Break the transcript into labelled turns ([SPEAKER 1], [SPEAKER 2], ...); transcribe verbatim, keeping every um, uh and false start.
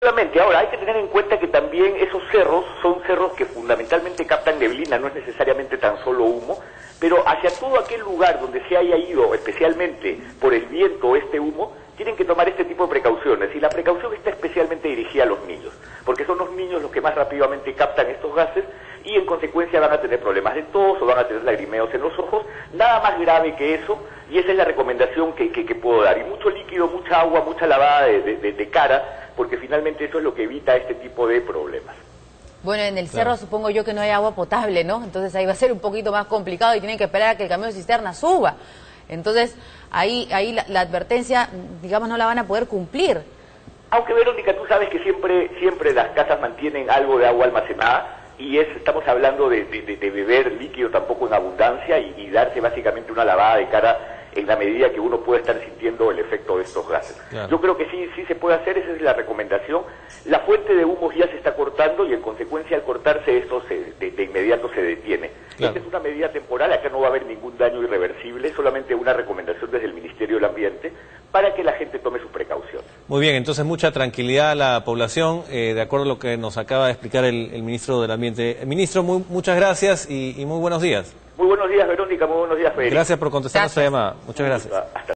[SPEAKER 1] Efectivamente, ahora hay que tener en cuenta que también esos cerros son cerros que fundamentalmente captan neblina, no es necesariamente tan solo humo, pero hacia todo aquel lugar donde se haya ido especialmente por el viento este humo, tienen que tomar este tipo de precauciones, y la precaución está especialmente dirigida a los niños, porque son los niños los que más rápidamente captan estos gases y en consecuencia van a tener problemas de tos o van a tener lagrimeos en los ojos, nada más grave que eso, y esa es la recomendación que, que, que puedo dar. Y mucho líquido, mucha agua, mucha lavada de, de, de cara, porque finalmente eso es lo que evita este tipo de problemas.
[SPEAKER 2] Bueno, en el cerro
[SPEAKER 3] Claro.
[SPEAKER 2] supongo yo que no hay agua potable, ¿no? Entonces ahí va a ser un poquito más complicado y tienen que esperar a que el camión de cisterna suba. Entonces ahí ahí la, la advertencia, digamos, no la van a poder cumplir.
[SPEAKER 1] Aunque, Verónica, tú sabes que siempre siempre las casas mantienen algo de agua almacenada, y es estamos hablando de, de, de beber líquido tampoco en abundancia y, y darse básicamente una lavada de cara en la medida que uno puede estar sintiendo el efecto de estos gases.
[SPEAKER 3] Claro.
[SPEAKER 1] Yo creo que sí, sí se puede hacer, esa es la recomendación. La fuente de humos ya se está cortando y en consecuencia al cortarse esto se, de, de inmediato se detiene.
[SPEAKER 3] Claro.
[SPEAKER 1] Esta es una medida temporal, acá no va a haber ningún daño irreversible, solamente una recomendación desde el Ministerio del Ambiente para que la gente tome sus precauciones.
[SPEAKER 3] Muy bien, entonces mucha tranquilidad a la población, eh, de acuerdo a lo que nos acaba de explicar el, el ministro del Ambiente. Eh, ministro, muy, muchas gracias y, y muy buenos días.
[SPEAKER 1] Muy buenos días, Verónica, muy buenos días, Federico.
[SPEAKER 3] Gracias por contestar nuestra llamada. Muchas gracias.
[SPEAKER 1] Hasta